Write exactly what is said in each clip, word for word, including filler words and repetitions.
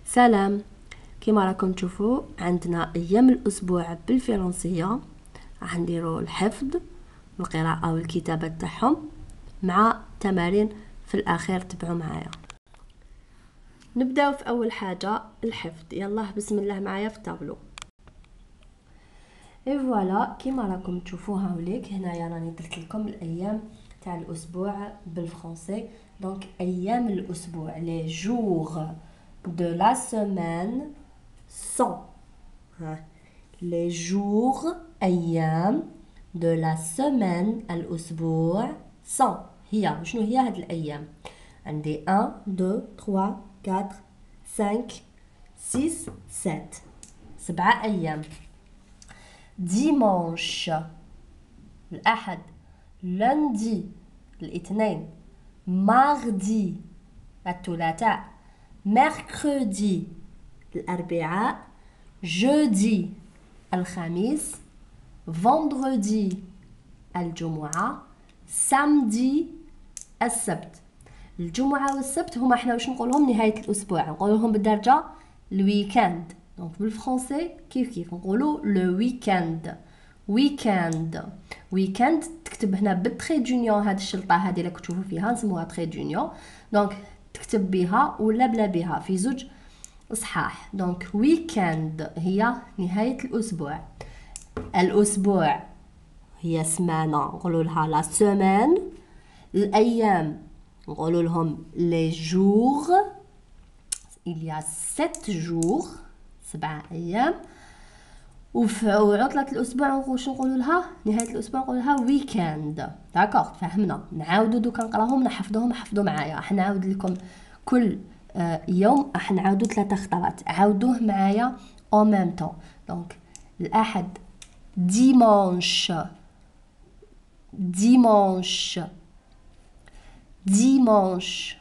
سلام. كما راكم تشوفوا عندنا ايام الاسبوع بالفرنسيه، راح نديرو الحفظ القراءه والكتابه تاعهم مع تمارين في الاخير. تبعوا معايا. نبداو في اول حاجه الحفظ. يلا بسم الله معايا في الطابلو. اي فوالا كما راكم تشوفوها هاوليك هنايا راني درت لكم الايام تاع الاسبوع بالفرنسي. دونك ايام الاسبوع لي جور de la semaine sont les jours أيام de la semaine الأسبوع sont هي شنو هي هاد الأيام؟ عندي واحد اثنين ثلاثة أربعة خمسة ستة سبعة سبعة أيام. dimanche الأحد، lundi الاثنين، mardi الثلاثاء، mercredi الأربعاء، jeudi الخميس، vendredi الجمعة، samedi السبت. الجمعة والسبت هما حنا واش نقولهم نهاية الأسبوع، نقولهم بالدرجة الويكاند. دونك بالفرنسي كيف كيف نقولوا لو ويكاند. ويكاند ويكاند تكتب هنا بالتري دونيون، هاد الشلطة هادي اللي كتشوفوا فيها نسموها تري دونيون. دونك تكتب بها ولا بلا بها في زوج صحاح. دونك ويكاند هي نهاية الأسبوع. الأسبوع هي سمانة نقولوا لها لا سيمين. الأيام نقولوا لهم لي جور. il y a sept jours سبعة أيام. وفي عطلة الأسبوع واش نقولوا لها نهاية الأسبوع نقولوا لها ويكاند. داكوغ فهمنا. نعاودو دوكا نقراهم نحفظوهم حفظوا معايا. راح نعاود لكم كل آه يوم راح نعاودو ثلاثة خطرات. عاودوه معايا en même temps. دونك الأحد dimanche dimanche dimanche.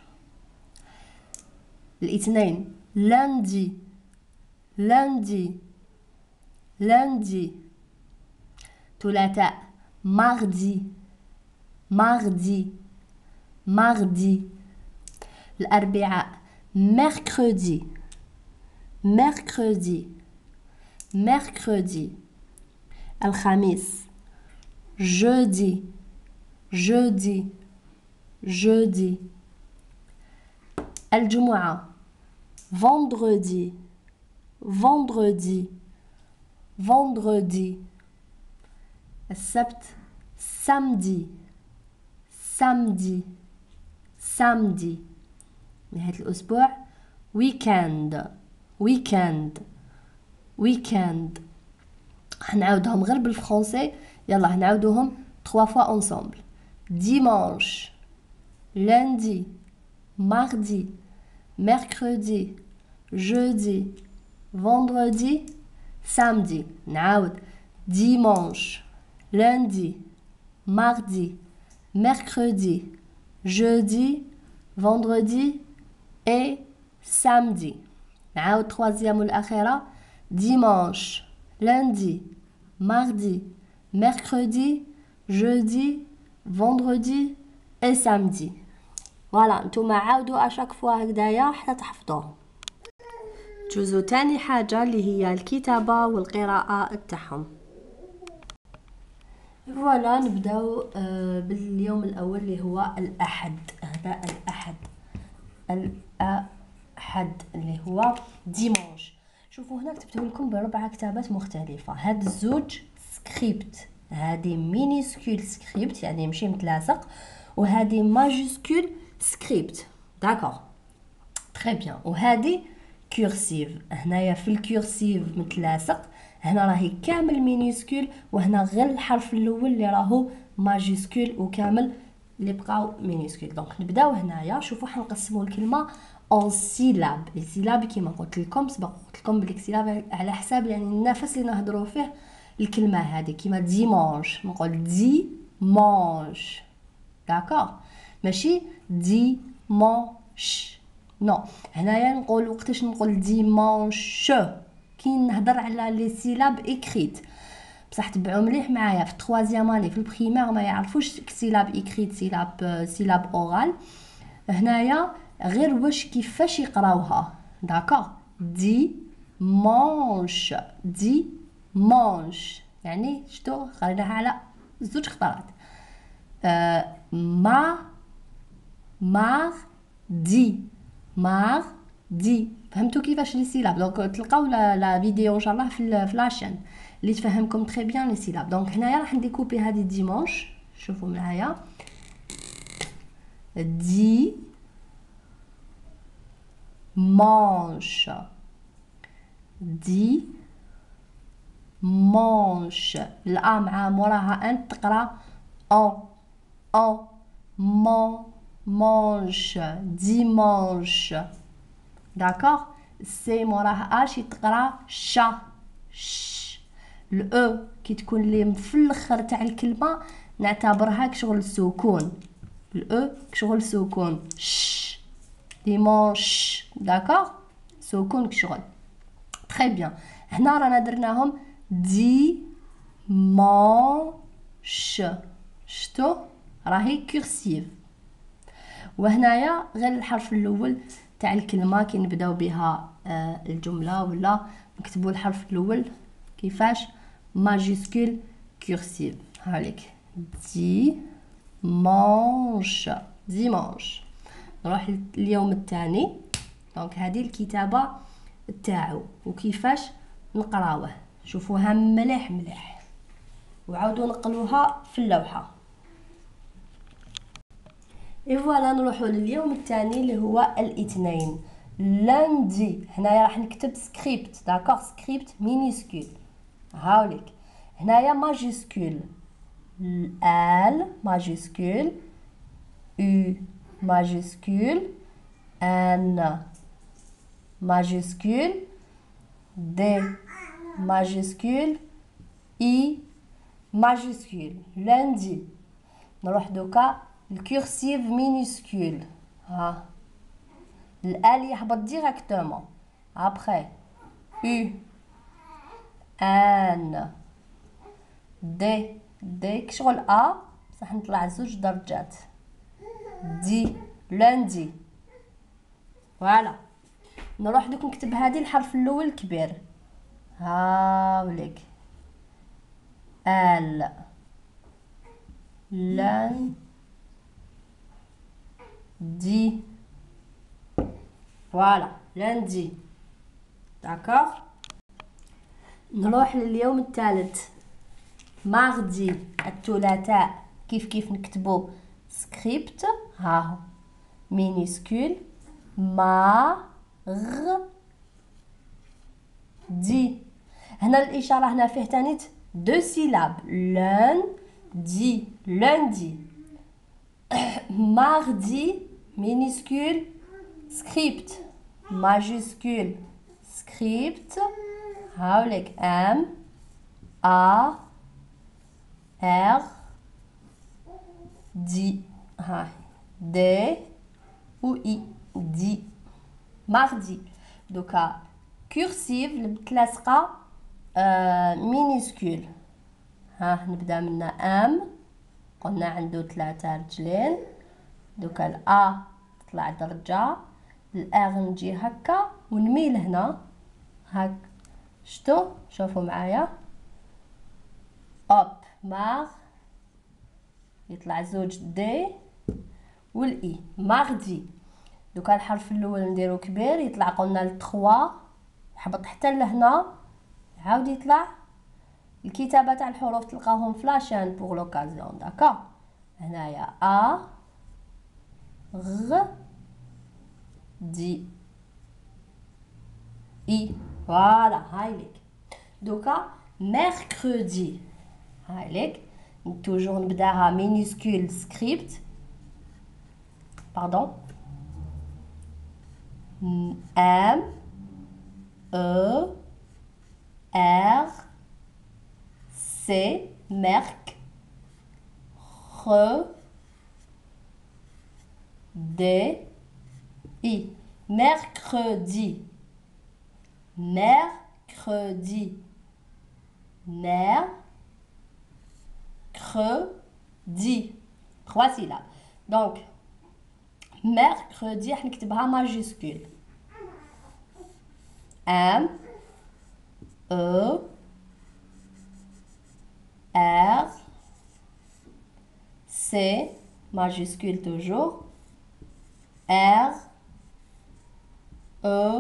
الاثنين lundi lundi lundi. ثلاثاء mardi mardi mardi. الأربعاء mercredi mercredi mercredi. الخميس jeudi jeudi jeudi. الجمعة vendredi vendredi vendredi. السبت samedi samedi samedi. نهاية الأسبوع weekend weekend weekend. هنعاودهم غير بالفرنسي. يلا هنعاودوهم trois fois ensemble. dimanche lundi mardi mercredi jeudi vendredi samedi. نعاود dimanche lundi mardi mercredi jeudi vendredi et samedi. نعاود troisième والأخيرة dimanche lundi mardi mercredi jeudi vendredi et samedi. فوالا نتوما عاودوا اشاك فوا هكذايا حتى تحفظوهم. جوزو تاني حاجة اللي هي الكتابة والقراءة تاعهم. فوالا نبداو باليوم الاول اللي هو الاحد. هذا الاحد الاحد اللي هو ديمونش. شوفوا هنا كتبته لكم بربع كتابات مختلفة. هاد الزوج سكريبت، هذه مينيسكول سكريبت يعني ماشي متلاصق، وهذه ماجيسكول سكريبت. داكوغ تري بيان. وهذه كورسيف. هنايا في الكورسيف متلاصق، هنا راهي كامل مينيسكول، وهنا غير الحرف الاول اللي راهو ماجيسكول وكامل اللي بقاو مينيسكول. دونك نبداو هنايا. شوفوا حنقسموا الكلمه اون سيلاب. السيلاب كيما قلت لكم سبق قلت لكم بلي السيلاب على حساب يعني النفس اللي نهضروا فيه الكلمه هذه. كيما ديمونش نقول ديمونش. داكوغ ماشي ديمونش نو. هنايا نقول وقتاش نقول ديمونش كي نهضر على لي سيلاب اكريت. بصح تبعوا مليح معايا في التروازيام اني في البريمير ما يعرفوش سيلاب اكريت سيلاب سيلاب اورال. هنايا غير واش كيفاش يقراوها. داكوغ dimanche dimanche يعني شتو خليناها على زوج خطرات. آه ما mardi mardi فهمتوا كيفاش لي سيلاب؟ دونك تلقاو لا, لا فيديو ان شاء الله في في لاشين اللي تفهمكم تري بيان لي سيلاب. دونك هنايا راح نديكوبي هذه ديمونش، شوفوا معايا دي مانش دي مانش الأ مع موراها أن تقرا أن أن مان مانش ديمانش داكوغ. سي موراها اش تقرا شا ش. الاو كي تكون لي في الاخر تاع الكلمه نعتبرها كشغل سكون، الاو كشغل سكون ش ديمانش داكوغ سكون كشغل تري بيان. هنا رانا درناهم دي مانش شتو راهي كورسيف. وهنايا غير الحرف الاول تاع الكلمه كي نبداو بها آه الجمله ولا نكتبوا الحرف الاول كيفاش ماجيسكول كورسيف. هاليك دي مانش ديمانش. نروح اليوم الثاني. دونك هذه الكتابه تاعو وكيفاش نقراوه شوفوها مليح مليح وعاودوا نقلوها في اللوحه. اي فوالا نروحوا لليوم الثاني اللي هو الاثنين لاندي. هنايا راح نكتب سكريبت داكوغ سكريبت مينيسكول هاوليك هنايا ماجيسكول ال ماجيسكول U majuscule N majuscule D majuscule I majuscule lundi. نروح دوكا الكورسيف مينيسكول ها الال يهبط ديريكتومون ابري U N D D كشغل ا بصح نطلع زوج درجات دي لوندي. فوالا نروح دوك نكتب هذه الحرف الاول كبير هاوليك ال لن دي. فوالا لوندي داكوغ. نروح لليوم الثالث ماردي الثلاثاء. كيف كيف نكتبو سكريبت ها مينيسكول ما غ دي. هنا الاشاره هنا فيه تانيت دو سيلاب لون دي لوندي. ماردي مينيسكول سكريبت ماجيسكول سكريبت هاوليك ام ا ار دي ها دي و اي دي ماردي. دوكا كورسيف المتلاصقه آه مينيسكول ها نبدا من ام قلنا عنده ثلاثه رجلين. دوكا الا تطلع درجه الار نجي هكا ونميل هنا هاك شتو شوفوا معايا اوب مار يطلع زوج دي والاي ماردي. دوكا الحرف الاول نديرو كبير يطلع قلنا لتخوا يحبط حتى لهنا عاود يطلع. الكتابه تاع الحروف تلقاوهم فلاشان بوغ لوكازيون داكا. هنايا ا غ دي اي فوالا هايليك. دوكا ميركودي هايليك توجور نبداها مينيسكول سكريبت باردون ام او ار سي ميرك خ دي اي mercredi mercredi mercredi trois syllabes. donc mercredi راح نكتبها ماجيسكول M E R C majuscule toujours R E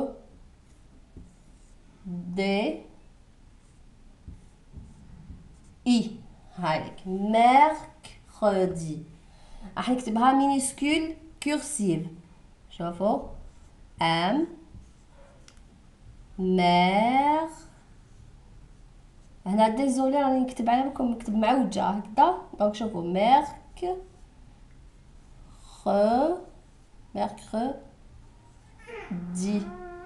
D I. هايلك mercredi. راح نكتبها مينيسكول كورسيف. شوفوا ام مير. هنا ديزولي راني نكتب على بالكم نكتب معوجه هكذا. دونك شوفوا ميرك خ ميركر دي.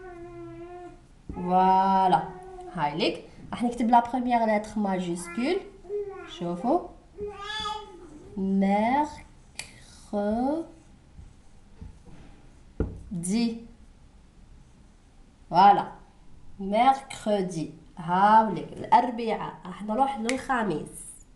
فوالا هايلك راح نكتب لا بروميير لتر ماجيسكول. شوفوا ميرك دي. فوالا mercredi. هاوليك الأربعاء راح نروح للخميس.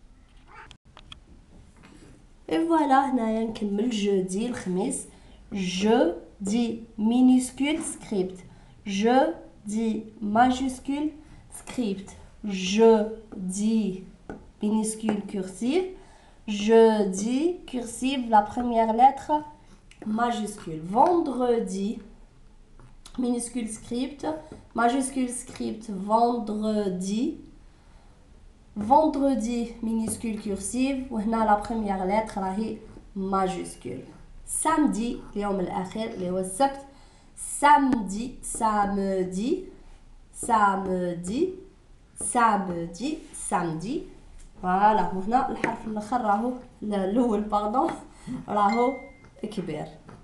فوالا هنايا نكمل جودي الخميس. جودي minuscule script jeudi majuscule script jeudi minuscule cursive jeudi cursive la première lettre majuscule. Vendredi minuscule script majuscule script vendredi. Vendredi minuscule cursive وهنا la première lettre راهي majuscule. Samedi اليوم الأخير اللي هو السبت. Samedi samedi samedi samedi samedi. فوالا وهنا الحرف الاخر راهو الاول باردون راهو كبير.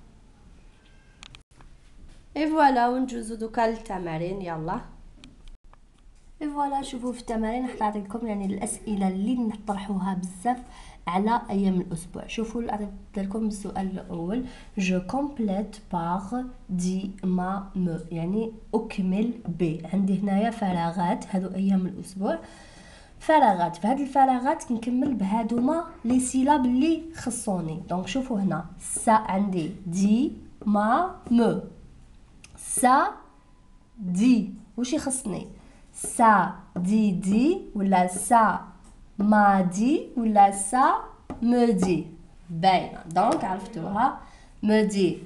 اي فوالا ونجوزو دوكا للتمارين. يلا اي فوالا شوفوا في التمارين راح نعطيكم يعني الاسئله اللي نطرحوها بزاف على ايام الاسبوع. شوفوا نعطي لكم السؤال الاول جو كومبليت باغ دي ما مو يعني اكمل ب. عندي هنايا فراغات هادو ايام الاسبوع فراغات. في هاد الفراغات نكمل بهادوما لي سيلاب اللي خصوني. دونك شوفوا هنا سا عندي دي ما مو سا دي واش يخصني سا دي دي ولا سا ما دي ولا سا مدي. باينه دونك عرفتوها مدي.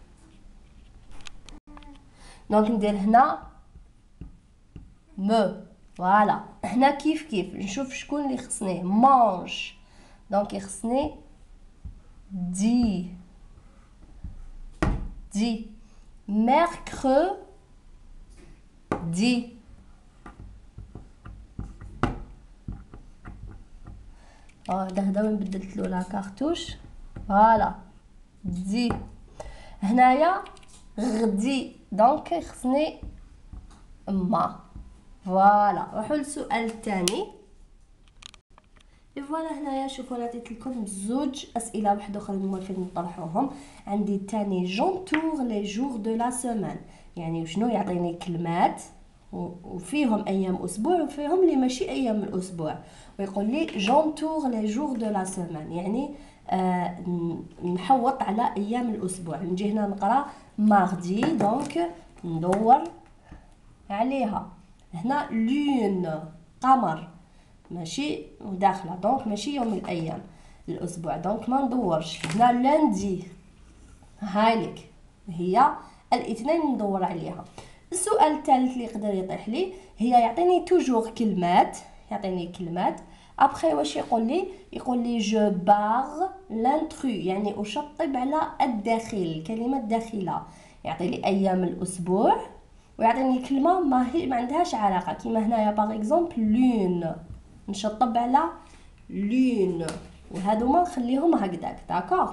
دونك ندير هنا مو. فوالا هنا كيف كيف نشوف شكون اللي يخصني مانج. دونك يخصني دي دي mercredi. اه هدا هدا وين بدلت له لا كارتوش. فوالا دي. هنايا غدي دونك خصني ما. فوالا روحوا للسؤال الثاني. فوالا هنايا شوفوا عطيت لكم زوج اسئله واحد اخرين موالفين نطرحوهم. عندي الثاني جونتور لي جور دو لا سيمين يعني شنو يعطيني كلمات وفيهم ايام اسبوع وفيهم اللي ماشي ايام الاسبوع. ويقول لي جونتور لي جور دو لا سيمين يعني آه نحوط على ايام الاسبوع. نجي هنا نقرا ماردي دونك ندور عليها. هنا لون قمر ماشي داخله دونك ماشي يوم من الايام الاسبوع دونك ما ندورش. هنا لاندي هايلك هي الاثنين ندور عليها. السؤال الثالث اللي يقدر يطيح لي هي يعطيني توجور كلمات يعطيني كلمات ابخي واش يقول لي يقول لي جو باغ لانترو يعني اشطب على الداخل الكلمه الداخله. يعطي لي ايام الاسبوع ويعطيني كلمه ما هي ما عندهاش علاقه كيما هنايا باغ اكزومبل لون نشطب على لون وهادوما نخليهم هكذاك داكوغ.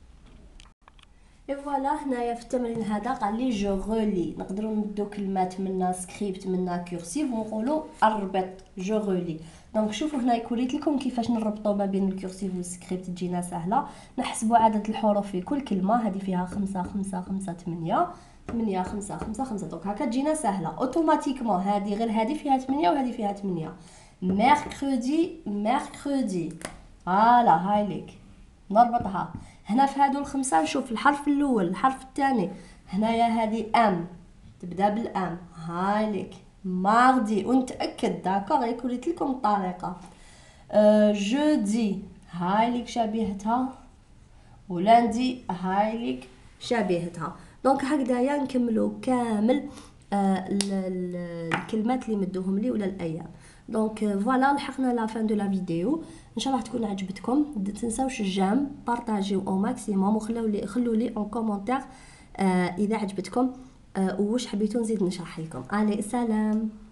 فوالا هنايا في التمرين هذا قال لي جو غولي نقدروا ندو كلمات منا سكريبت منا كورسيف ونقولوا اربط جو غولي. دونك شوفوا هنا كوريت لكم كيفاش نربطوا ما بين الكورسيف والسكريبت تجينا سهله. نحسبوا عدد الحروف في كل كلمه. هذه فيها خمسة خمسة خمسة ثمانية ثمانية خمسة خمسة خمسة دونك هكا تجينا سهله اوتوماتيكمون. هذه غير هذه فيها ثمانية وهذه فيها ثمانية. ميركودي ميركودي. فوالا هايليك نربطها. هنا في هادو الخمسه نشوف الحرف الاول الحرف الثاني هنايا هذه ام تبدا بالام، هايليك. ماردي، ونتاكد داكوغ غير وريت لكم الطريقه. أه جودي هايليك شبيهتها، ولاندي هايليك شبيهتها. دونك هكذايا نكملوا كامل آه الكلمات اللي مدوهم لي ولا الايام. دونك فوالا لحقنا لا فان دو لا فيديو، ان شاء الله تكون عجبتكم. تنساوش الجيم، بارطاجيو او ماكسيموم، وخلوا لي خلوا لي اون كومونتير آه اذا عجبتكم آه وواش حبيتو نزيد نشرح لكم. علي سلام.